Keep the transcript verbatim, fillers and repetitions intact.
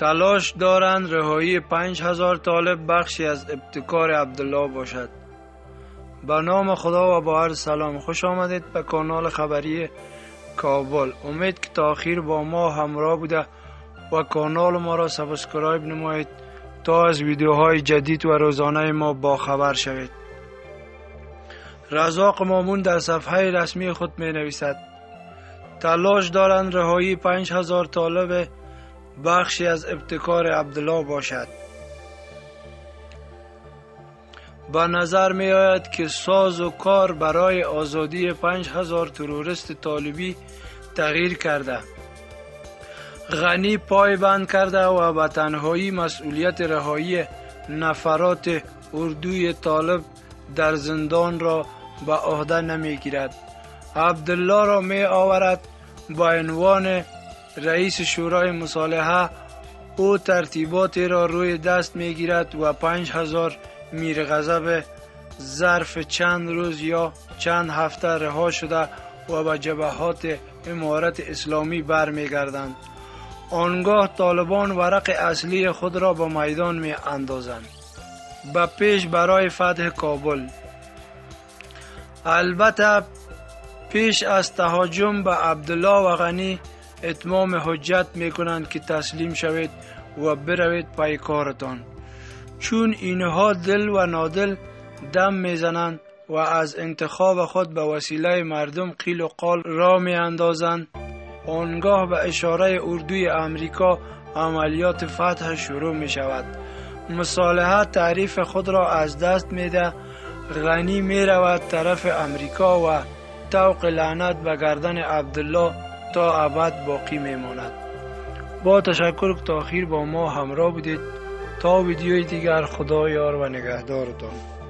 تلاش دارند رهایی پنج هزار طالب بخشی از ابتکار عبدالله باشد. به نام خدا و با عرض سلام، خوش آمدید به کانال خبری کابل. امید که تا آخر با ما همراه بوده و کانال ما را سابسکرایب نمایید تا از ویدیوهای جدید و روزانه ما با خبر شوید. رزاق مامون در صفحه رسمی خود می نویسد: تلاش دارند رهایی پنج هزار طالب بخشی از ابتکار عبدالله باشد. به نظر می آید که ساز و کار برای آزادی پنج هزار تروریست طالبی تغییر کرده. غنی پای بند کرده و به تنهایی مسئولیت رهایی نفرات اردوی طالب در زندان را به عهده نمی گیرد. عبدالله را می آورد با عنوان رئیس شورای مصالحه. او ترتیباتی را روی دست می گیرد و پنج هزار میر غضب ظرف چند روز یا چند هفته رها شده و به جبهات امارت اسلامی برمی گردند. آنگاه طالبان ورق اصلی خود را به میدان می اندازند به پیش برای فتح کابل. البته پیش از تهاجم به عبدالله و غنی اتمام حجت می کنند که تسلیم شوید و بروید پای کارتان، چون اینها دل و نادل دم می زنند و از انتخاب خود به وسیله مردم قیل و قال را می اندازند. آنگاه به اشاره اردوی امریکا عملیات فتح شروع می شود. مصالحه تعریف خود را از دست می ده. غنی می رود طرف امریکا و طوق لعنت به گردن عبدالله تا ابد باقی می ماند. با تشکر که تا آخر با ما همراه بودید. تا ویدیوی دیگر، خدا یار و نگهدارتان.